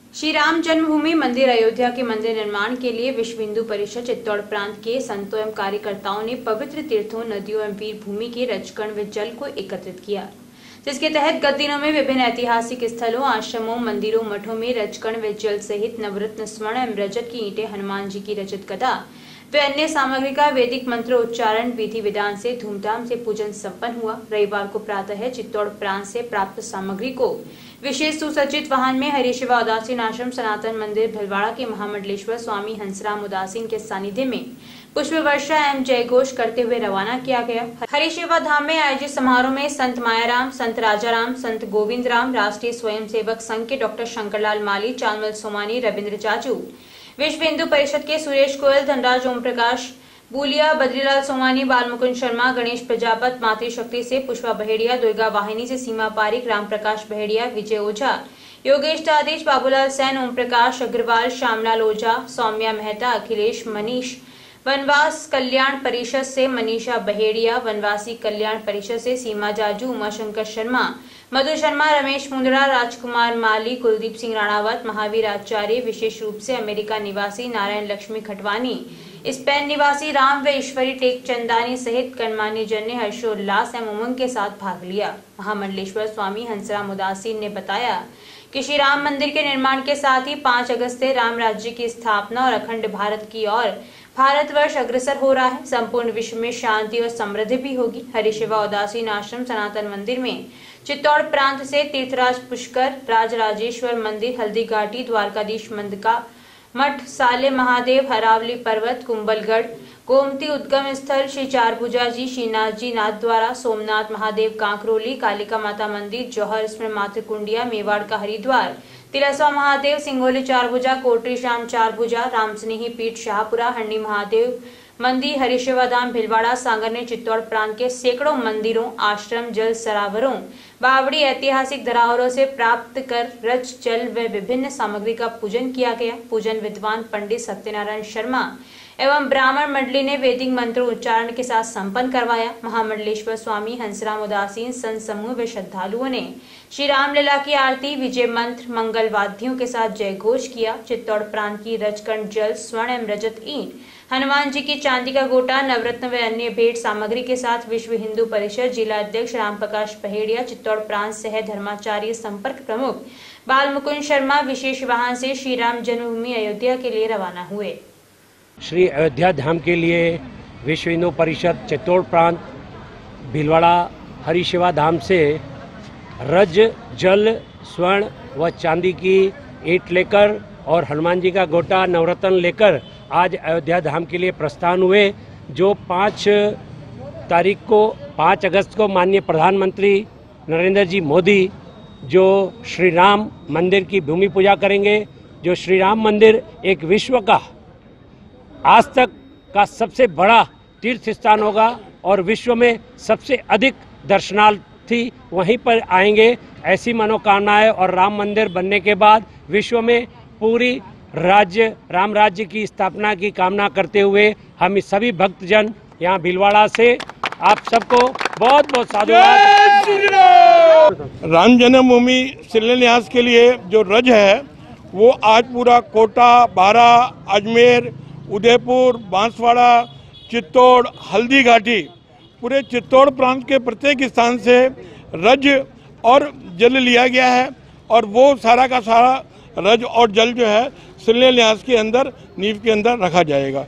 श्री राम जन्मभूमि मंदिर अयोध्या के मंदिर निर्माण के लिए विश्व हिंदू परिषद चित्तौड़ प्रांत के संतों एवं कार्यकर्ताओं ने पवित्र तीर्थों, नदियों एवं वीर भूमि के रजकण व जल को एकत्रित किया, जिसके तहत गत दिनों में विभिन्न ऐतिहासिक स्थलों, आश्रमों, मंदिरों, मठों में रजकण व जल सहित नवरत्न स्वर्ण एवं रजत की ईंटें, हनुमान जी की रजत गदा व अन्य सामग्री का वैदिक मंत्र उच्चारण विधि विधान से धूमधाम से पूजन संपन्न हुआ। रविवार को प्रातः चित्तौड़ प्रांत से प्राप्त सामग्री को विशेष सुसज्जित वाहन में हरिशिवा उदासीन आश्रम सनातन मंदिर भिलवाड़ा के महामंडलेश्वर स्वामी हंसराम उदासीन के सानिध्य में पुष्प वर्षा एवं जयघोष करते हुए रवाना किया गया। हरिशिवा धाम में आयोजित समारोह में संत मायाराम, संत राजाराम, संत गोविंद राम, राष्ट्रीय स्वयंसेवक संघ के डॉक्टर शंकरलाल माली, चानमल सोमानी, रविंद्र चाचू, विश्व हिंदू परिषद के सुरेश गोयल, धनराज ओम प्रकाश बूलिया, बद्रीलाल सोमानी, बालमुकुंद शर्मा, गणेश प्रजापत, मातृशक्ति से पुष्पा बहेड़िया, दुर्गा वाहिनी से सीमा पारिक, राम प्रकाश बहेड़िया, विजय ओझा, योगेश तादेश, बाबूलाल सैन, ओम प्रकाश अग्रवाल, श्यामलाल ओझा, सौम्या मेहता, अखिलेश मनीष, वनवास कल्याण परिषद से मनीषा बहेड़िया, वनवासी कल्याण परिषद से सीमा जाजू, उमाशंकर शर्मा, मधु शर्मा, रमेश मुंदड़ा, राजकुमार माली, कुलदीप सिंह राणावत, महावीर आचार्य, विशेष रूप से अमेरिका निवासी नारायण लक्ष्मी खटवानी, स्पेन निवासी राम व ईश्वरी टेक चंदानी सहित गणमान्य जन ने हर्षोल्लास एवं उमंग के साथ भाग लिया। महामंडलेश्वर स्वामी हंसराम उदासीन ने बताया कि श्री राम मंदिर के निर्माण के साथ ही 5 अगस्त से राम राज्य की स्थापना और अखंड भारत की ओर भारतवर्ष अग्रसर हो रहा है। संपूर्ण विश्व में शांति और समृद्धि भी होगी। हरिशिवा उदासीन आश्रम सनातन मंदिर में चित्तौड़ प्रांत से तीर्थराज पुष्कर, राजराजेश्वर मंदिर, हल्दी घाटी, द्वारकाधीश मंदिर मठ, साले महादेव, हरावली पर्वत, कुंभलगढ़, गोमती उद्गम स्थल, श्री चारभुजा जी, श्रीनाथ जी नाथद्वारा, सोमनाथ महादेव कांकरोली, कालिका माता मंदिर, जौहर स्मरण मातृकुंडिया, मेवाड़ का हरिद्वार, तिलस्वा महादेव, सिंगोली चारभुजा, कोटरी श्याम चारभुजा, रामस्नेही पीठ शाहपुरा, हंडी महादेव मंदिर, हरिशिवा धाम भिलवाड़ा, सांगर ने चित्तौड़ प्रांत के सैकड़ों मंदिरों, आश्रम, जल सरावरों, बावड़ी ऐतिहासिक धरोहरों से प्राप्त कर रज जल व विभिन्न सामग्री का पूजन किया गया। पूजन विद्वान पंडित सत्यनारायण शर्मा एवं ब्राह्मण मंडली ने वैदिक मंत्र उच्चारण के साथ संपन्न करवाया। महामंडलेश्वर स्वामी हंसराम उदासीन संत समूह व श्रद्धालुओं ने श्री रामलीला की आरती, विजय मंत्र, मंगल वाद्यों के साथ जयघोष किया। चित्तौड़ प्रांत की रजकण जल, स्वर्ण एवं रजत ईंट, हनुमान जी की चांदी का गोटा, नवरत्न व अन्य भेंट सामग्री के साथ विश्व हिंदू परिषद जिला अध्यक्ष राम प्रकाश बहेड़िया, चित्तौड़ प्रांत सह धर्माचार्य संपर्क प्रमुख बालमुकुंद शर्मा विशेष वाहन से श्री राम जन्मभूमि अयोध्या के लिए रवाना हुए। श्री अयोध्या धाम के लिए विश्व हिंदू परिषद चित्तौड़ प्रांत भिलवाड़ा हरिशिवा धाम से रज, जल, स्वर्ण व चांदी की ईंट लेकर और हनुमान जी का गोटा, नवरत्न लेकर आज अयोध्या धाम के लिए प्रस्थान हुए। जो 5 अगस्त को माननीय प्रधानमंत्री नरेंद्र जी मोदी जो श्री राम मंदिर की भूमि पूजा करेंगे। जो श्री राम मंदिर एक विश्व का आज तक का सबसे बड़ा तीर्थ स्थान होगा और विश्व में सबसे अधिक दर्शनार्थी वहीं पर आएंगे, ऐसी मनोकामनाएं। और राम मंदिर बनने के बाद विश्व में पूरी राम राज्य की स्थापना की कामना करते हुए हम सभी भक्तजन यहाँ भिलवाड़ा से आप सबको बहुत बहुत साधुवाद। राम जन्मभूमि शिलान्यास के लिए जो रज है वो आज पूरा कोटा, बारा, अजमेर, उदयपुर, बांसवाड़ा, चित्तौड़, हल्दी घाटी, पूरे चित्तौड़ प्रांत के प्रत्येक स्थान से रज और जल लिया गया है और वो सारा का सारा रज और जल जो है शिलान्यास के अंदर, नींव के अंदर रखा जाएगा।